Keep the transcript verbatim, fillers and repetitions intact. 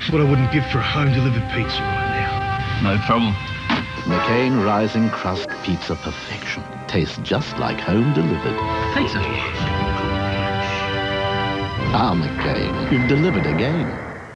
That's what I wouldn't give for a home-delivered pizza right now. No problem. McCain Rising Crust Pizza Perfection. Tastes just like home-delivered. Pizza. Ah, McCain, you've delivered again.